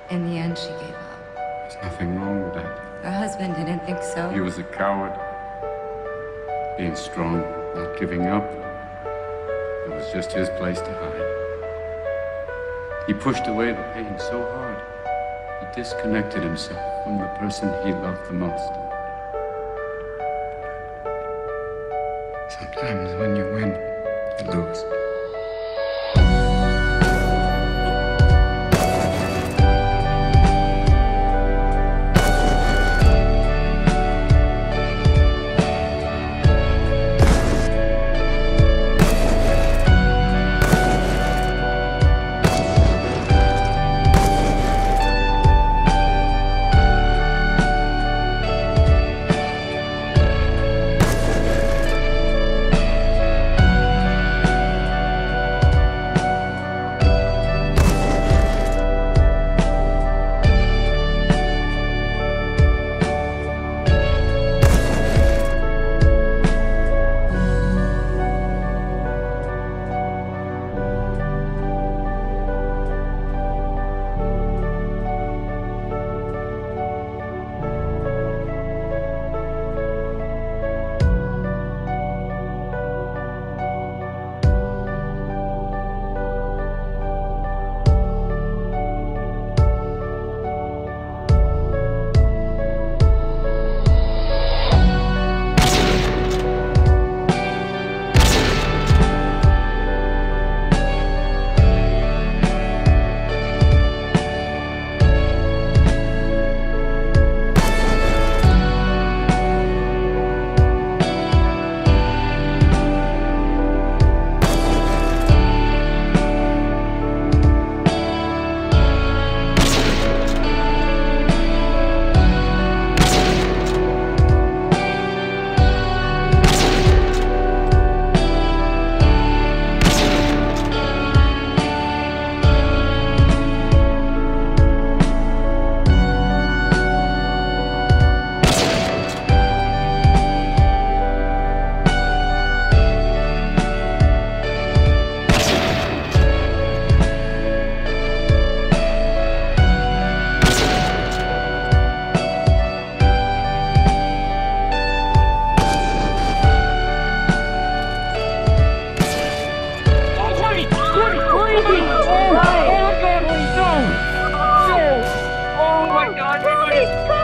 In the end, she gave up. There's nothing wrong with that. Her husband didn't think so. He was a coward. Being strong, not giving up. It was just his place to hide. He pushed away the pain so hard, he disconnected himself from the person he loved the most. Sometimes when you win, you lose. Oh my God, everybody!